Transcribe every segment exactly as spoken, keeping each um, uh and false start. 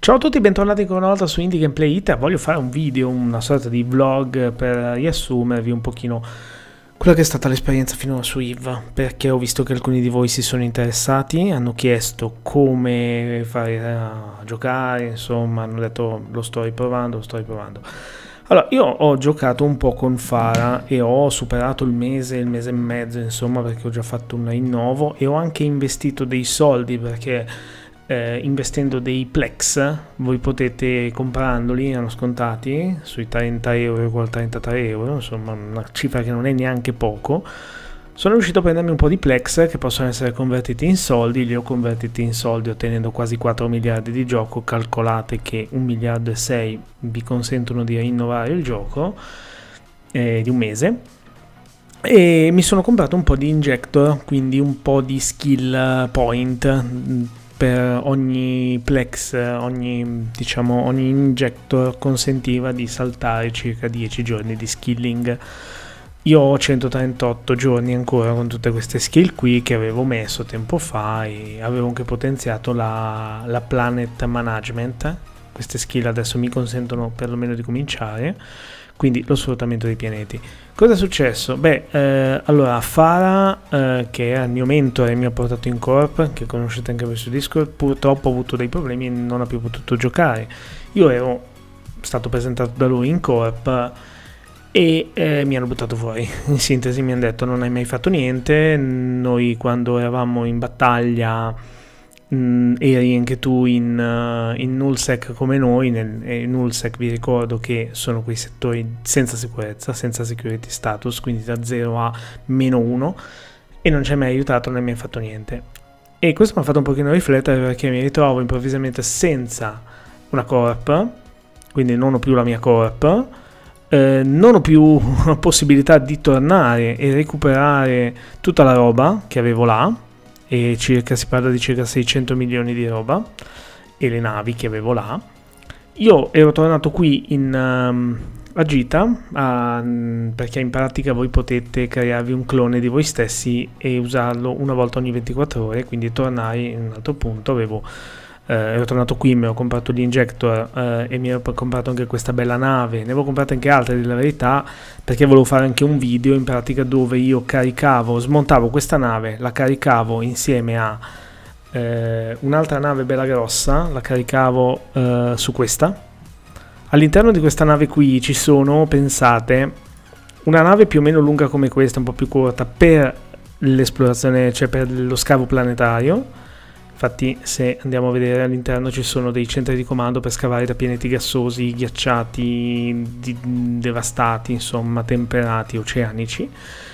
Ciao a tutti, bentornati ancora una volta su Indie Gameplay Iter. Voglio fare un video, una sorta di vlog per riassumervi un pochino quella che è stata l'esperienza finora su E V E, perché ho visto che alcuni di voi si sono interessati, hanno chiesto come fare a giocare, insomma, hanno detto lo sto riprovando, lo sto riprovando. Allora, io ho giocato un po' con Fara e ho superato il mese, il mese e mezzo, insomma, perché ho già fatto un rinnovo e ho anche investito dei soldi perché Eh, investendo dei Plex voi potete, comprandoli, hanno scontati sui trenta euro con trentatré euro, insomma una cifra che non è neanche poco. Sono riuscito a prendermi un po' di Plex che possono essere convertiti in soldi, li ho convertiti in soldi ottenendo quasi quattro miliardi di gioco. Calcolate che un miliardo e sei vi consentono di rinnovare il gioco eh, di un mese. E mi sono comprato un po' di injector, quindi un po' di skill point per ogni Plex, ogni, diciamo, ogni injector consentiva di saltare circa dieci giorni di skilling. Io ho centotrentotto giorni ancora con tutte queste skill qui che avevo messo tempo fa e avevo anche potenziato la, la Planet Management. Queste skill adesso mi consentono perlomeno di cominciare, quindi lo sfruttamento dei pianeti. Cosa è successo? Beh, eh, allora Fara, eh, che è il mio mentore e mi ha portato in Corp, che conoscete anche voi su Discord, purtroppo ha avuto dei problemi e non ha più potuto giocare. Io ero stato presentato da lui in Corp e eh, mi hanno buttato fuori. In sintesi mi hanno detto non hai mai fatto niente, noi quando eravamo in battaglia Mm, eri anche tu in, uh, in nullsec come noi. Nel, eh, nullsec vi ricordo che sono quei settori senza sicurezza, senza security status, quindi da zero a meno uno, e non ci hai mai aiutato, non mi hai fatto niente. E questo mi ha fatto un pochino riflettere, perché mi ritrovo improvvisamente senza una corp, quindi non ho più la mia corp, eh, non ho più possibilità di tornare e recuperare tutta la roba che avevo là, e circa, si parla di circa seicento milioni di roba, e le navi che avevo là. Io ero tornato qui in um, a Gita, uh, perché in pratica voi potete crearvi un clone di voi stessi e usarlo una volta ogni ventiquattro ore, quindi tornare in un altro punto. Avevo Uh, ero tornato qui, mi ho comprato gli injector uh, e mi ero comprato anche questa bella nave. Ne avevo comprate anche altre, della verità, perché volevo fare anche un video in pratica dove io caricavo, smontavo questa nave, la caricavo insieme a uh, un'altra nave bella grossa, la caricavo uh, su questa. All'interno di questa nave qui ci sono, pensate, una nave più o meno lunga come questa, un po' più corta, per l'esplorazione, cioè per lo scavo planetario. Infatti se andiamo a vedere all'interno ci sono dei centri di comando per scavare da pianeti gassosi, ghiacciati, di, devastati, insomma temperati, oceanici.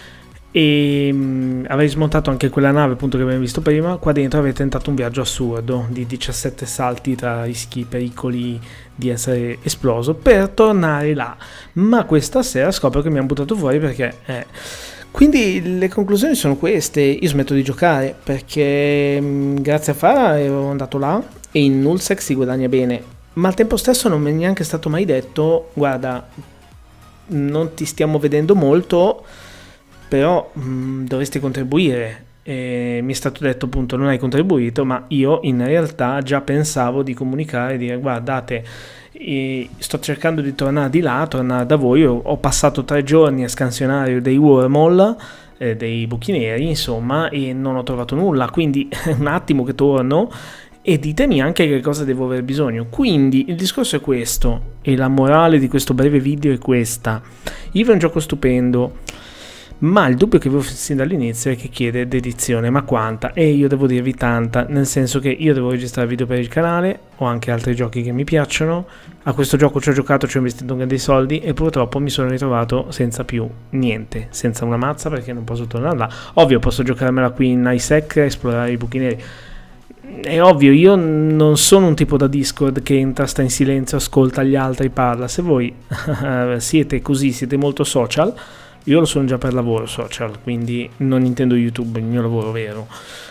E mh, avrei smontato anche quella nave appunto che abbiamo visto prima. Qua dentro avrei tentato un viaggio assurdo di diciassette salti tra rischi, pericoli di essere esploso per tornare là. Ma questa sera scopro che mi hanno buttato fuori perché... Eh, Quindi le conclusioni sono queste: io smetto di giocare perché mh, grazie a Fara ero andato là e in nullsec si guadagna bene, ma al tempo stesso non mi è neanche stato mai detto guarda, non ti stiamo vedendo molto, però mh, dovresti contribuire. E mi è stato detto appunto non hai contribuito, ma io in realtà già pensavo di comunicare e dire guardate, e sto cercando di tornare di là, tornare da voi. Ho, ho passato tre giorni a scansionare dei wormhole, eh, dei buchi neri, insomma, e non ho trovato nulla, quindi un attimo che torno e ditemi anche che cosa devo aver bisogno. Quindi il discorso è questo, e la morale di questo breve video è questa: E V E è un gioco stupendo, ma il dubbio che avevo sin dall'inizio è che chiede dedizione. Ma quanta? E io devo dirvi tanta, nel senso che io devo registrare video per il canale, ho anche altri giochi che mi piacciono, a questo gioco ci ho giocato, ci ho investito dei soldi e purtroppo mi sono ritrovato senza più niente, senza una mazza, perché non posso tornare là. Ovvio, posso giocarmela qui in ISEC, esplorare i buchi neri. È ovvio, io non sono un tipo da Discord che entra, sta in silenzio, ascolta gli altri, parla. Se voi siete così, siete molto social, io lo sono già per lavoro social, quindi non intendo YouTube, il mio lavoro vero.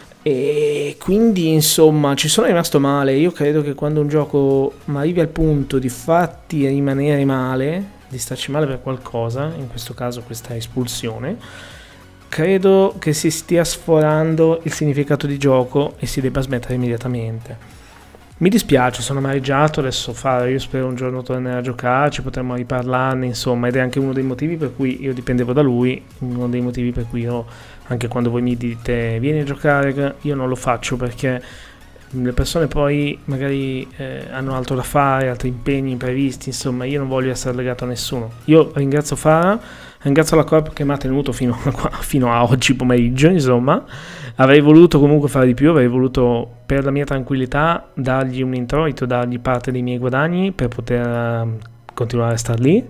E quindi insomma ci sono rimasto male. Io credo che quando un gioco arrivi al punto di farti rimanere male, di starci male per qualcosa, in questo caso questa espulsione, credo che si stia sforando il significato di gioco e si debba smettere immediatamente. Mi dispiace, sono amareggiato, adesso fare, io spero un giorno tornare a giocarci, potremmo riparlarne, insomma, ed è anche uno dei motivi per cui io dipendevo da lui, uno dei motivi per cui io, anche quando voi mi dite vieni a giocare, io non lo faccio perché le persone poi magari eh, hanno altro da fare, altri impegni imprevisti, insomma io non voglio essere legato a nessuno. Io ringrazio Farah, ringrazio la Corp che mi ha tenuto fino a, qua, fino a oggi pomeriggio, insomma. Avrei voluto comunque fare di più, avrei voluto per la mia tranquillità dargli un introito, dargli parte dei miei guadagni per poter uh, continuare a star lì,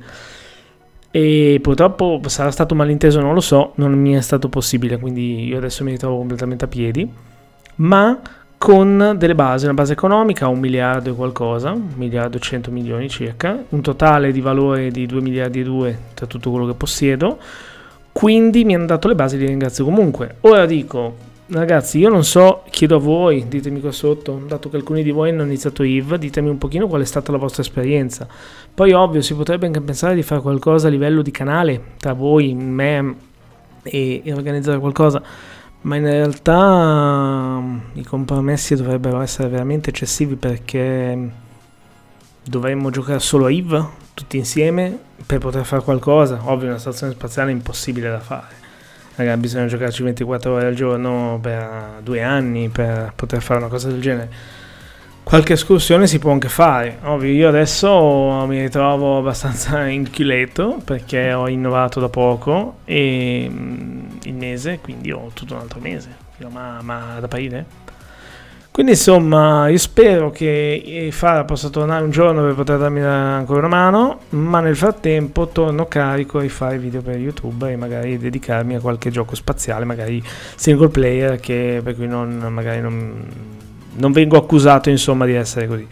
e purtroppo sarà stato malinteso, non lo so, non mi è stato possibile, quindi io adesso mi ritrovo completamente a piedi, ma con delle basi, una base economica, un miliardo e qualcosa, un miliardo e cento milioni circa, un totale di valore di due miliardi e due tra tutto quello che possiedo, quindi mi hanno dato le basi, li ringrazio comunque. Ora dico, ragazzi, io non so, chiedo a voi, ditemi qua sotto, dato che alcuni di voi hanno iniziato I V, ditemi un pochino qual è stata la vostra esperienza. Poi ovvio, si potrebbe anche pensare di fare qualcosa a livello di canale, tra voi, me e, e organizzare qualcosa, ma in realtà i compromessi dovrebbero essere veramente eccessivi, perché dovremmo giocare solo a I V tutti insieme per poter fare qualcosa. Ovvio, una stazione spaziale è impossibile da fare, ragazzi, bisogna giocarci ventiquattro ore al giorno per due anni per poter fare una cosa del genere. Qualche escursione si può anche fare, ovvio. Io adesso mi ritrovo abbastanza inquieto perché ho innovato da poco e il mese, quindi ho tutto un altro mese, ma, ma da aprile. Quindi insomma io spero che Farah possa tornare un giorno per poter darmi ancora una mano, ma nel frattempo torno carico a fare video per YouTube e magari dedicarmi a qualche gioco spaziale, magari single player, che per cui non, magari non, non vengo accusato insomma di essere così.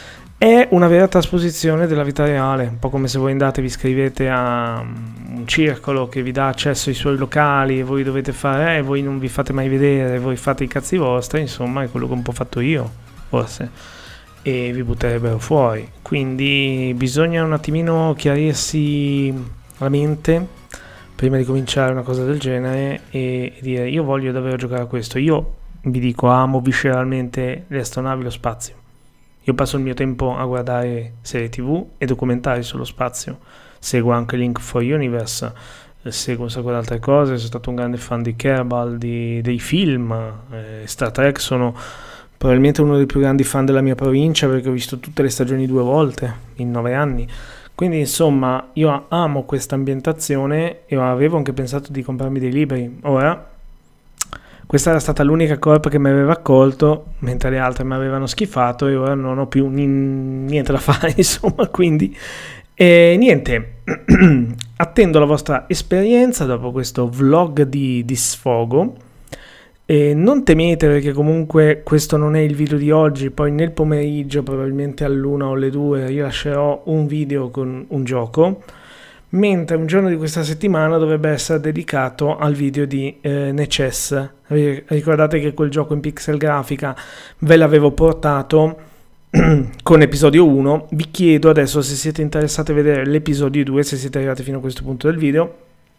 È una vera trasposizione della vita reale, un po' come se voi andate e vi iscrivete a un circolo che vi dà accesso ai suoi locali e voi dovete fare, e voi non vi fate mai vedere, voi fate i cazzi vostri, insomma è quello che ho un po' fatto io, forse, e vi butterebbero fuori. Quindi bisogna un attimino chiarirsi la mente prima di cominciare una cosa del genere e dire io voglio davvero giocare a questo. Io vi dico, amo visceralmente le astronavi, lo spazio. Io passo il mio tempo a guardare serie tv e documentari sullo spazio, seguo anche Link for Universe, seguo un sacco di altre cose, sono stato un grande fan di Kerbal, di, dei film, eh, Star Trek, sono probabilmente uno dei più grandi fan della mia provincia perché ho visto tutte le stagioni due volte in nove anni. Quindi insomma io amo questa ambientazione e avevo anche pensato di comprarmi dei libri. Ora, questa era stata l'unica corp che mi aveva accolto, mentre le altre mi avevano schifato e ora non ho più niente da fare, insomma, quindi e niente, attendo la vostra esperienza dopo questo vlog di, di sfogo. E non temete, perché comunque questo non è il video di oggi, poi nel pomeriggio, probabilmente all'una o alle due, rilascerò un video con un gioco, mentre un giorno di questa settimana dovrebbe essere dedicato al video di eh, Neces. Ricordate che quel gioco in pixel grafica ve l'avevo portato con episodio uno. Vi chiedo adesso se siete interessati a vedere l'episodio due, se siete arrivati fino a questo punto del video.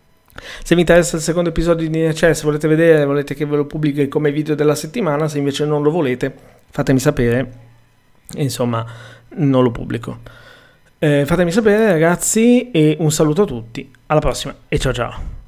Se vi interessa il secondo episodio di Neces, volete vedere, volete che ve lo pubblichi come video della settimana. Se invece non lo volete, fatemi sapere, insomma non lo pubblico. Eh, fatemi sapere ragazzi, e un saluto a tutti, alla prossima e ciao ciao.